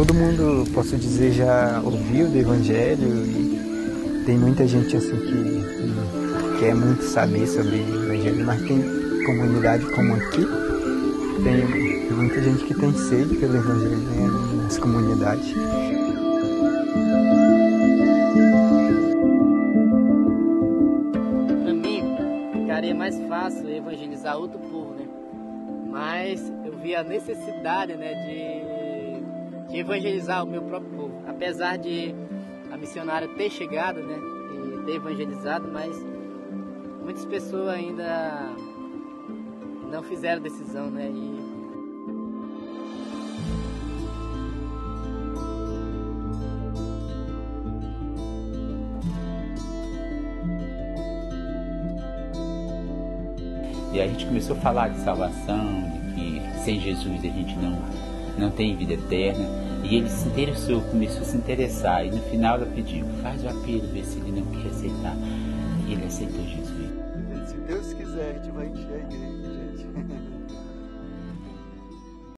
todo mundo, posso dizer, já ouviu do Evangelho e tem muita gente assim que quer muito saber sobre o Evangelho, mas tem comunidade como aqui, tem muita gente que tem sede pelo Evangelho, né, nas comunidades. Para mim, ficaria mais fácil evangelizar outro povo, né? Mas eu vi a necessidade, né, de evangelizar o meu próprio povo. Apesar de a missionária ter chegado, né, e ter evangelizado, mas muitas pessoas ainda não fizeram decisão, né? E a gente começou a falar de salvação, de que sem Jesus a gente não tem vida eterna. E ele se interessou, começou a se interessar. E no final ela pediu, faz o apelo, vê se ele não quer aceitar. E ele aceitou Jesus. Se Deus quiser, a gente vai encher a igreja, gente.